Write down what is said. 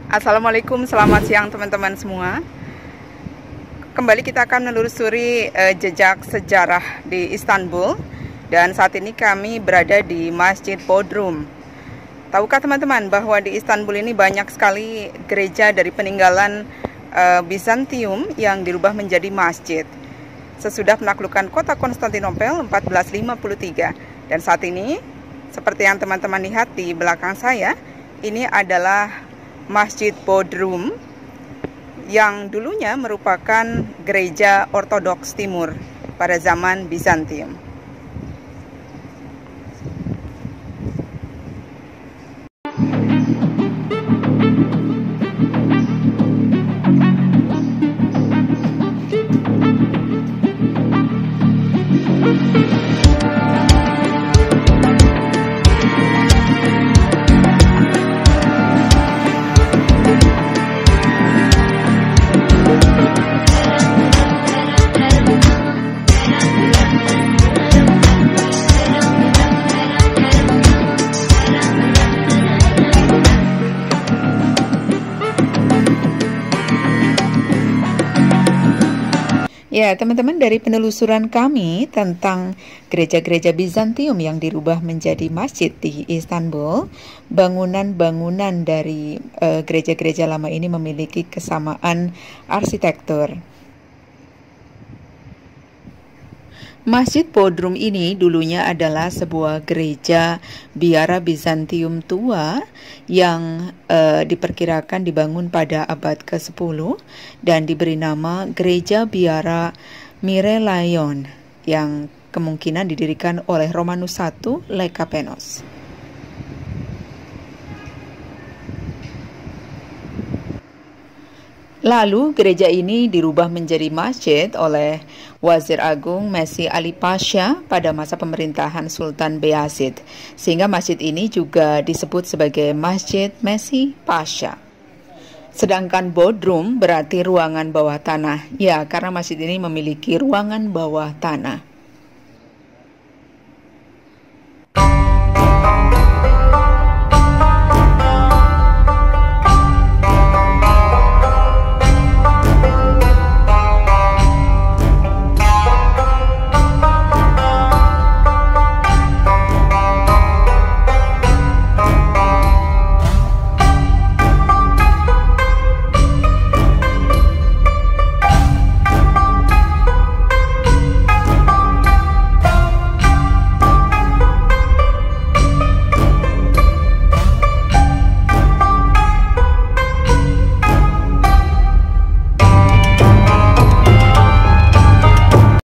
Assalamualaikum, selamat siang teman-teman semua. Kembali kita akan menelusuri jejak sejarah di Istanbul. Dan saat ini kami berada di Masjid Bodrum. Tahukah teman-teman bahwa di Istanbul ini banyak sekali gereja dari peninggalan Bizantium yang dirubah menjadi masjid sesudah menaklukkan kota Konstantinopel 1453. Dan saat ini, seperti yang teman-teman lihat di belakang saya, ini adalah Masjid Bodrum yang dulunya merupakan gereja Ortodoks Timur pada zaman Bizantium. Ya, teman-teman, dari penelusuran kami tentang gereja-gereja Bizantium yang dirubah menjadi masjid di Istanbul, bangunan-bangunan dari gereja-gereja lama ini memiliki kesamaan arsitektur. Masjid Bodrum ini dulunya adalah sebuah gereja biara Bizantium tua yang diperkirakan dibangun pada abad ke-10 dan diberi nama Gereja Biara Mirelaion yang kemungkinan didirikan oleh Romanus I Lekapenos. Lalu gereja ini dirubah menjadi masjid oleh Wazir Agung Mesih Ali Pasha pada masa pemerintahan Sultan Beyazid, sehingga masjid ini juga disebut sebagai Masjid Mesih Pasha. Sedangkan Bodrum berarti ruangan bawah tanah, ya karena masjid ini memiliki ruangan bawah tanah.